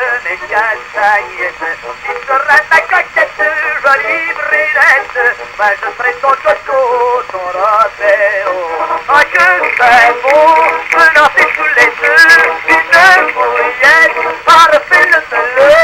mais castagnette. Tu seras ta coquette, jolie brunette, moi je serai ton coco, ton Roméo. Oh que c'est beau, de danser tous les deux, une bouillette, par-dessus le bleu.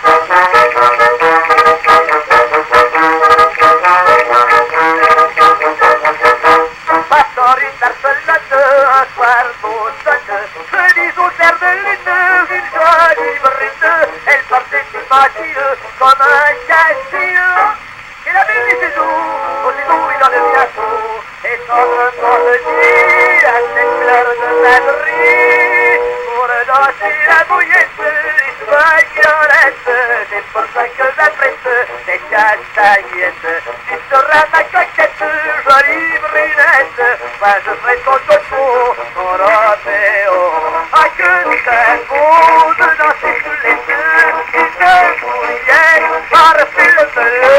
Passant une Barcelone, un soir d'automne, je dis au clair de lune, une jolie brune, elle portait une mantille comme un castillo. Il avait mis ses joues, aux égouts et dans le fiasco, et tendrement me dit à cette fleur de Madrid, pour danser la bouillette espagnolette, c'est pour ça que j'apprête des castagnettes. Tu seras ma coquette, jolie brunette, moi je serai ton coco, ton Roméo. Ah que c'est beau de danser tous les deux, une bouillette par-dessus le bleu.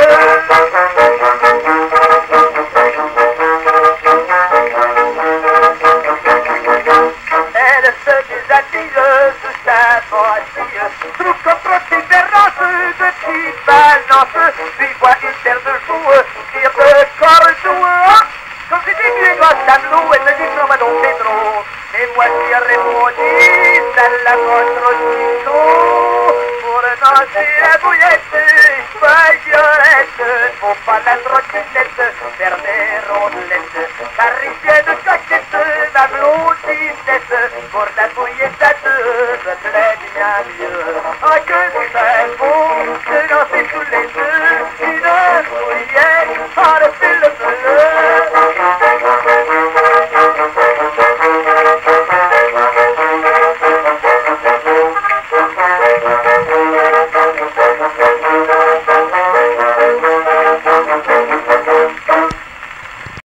Elle se déshabille sous sa mantille, trouve comme protubérance de petites balances, puis voit une paire de joues, tire de cordeau. Comme j'étais mieux grâce tableau, elle me dit non, donc c'est trop. Et moi qui répondis, ça la votre chico, pour danser la bouillette espagnolette, faut pas la trottinette, faire des rondelettes, parisienne coquette, ma blondinette, pour la bouillette à deux, me plaît bien mieux. Oh que c'est beau de danser tous les deux, une bouillette par-dessus le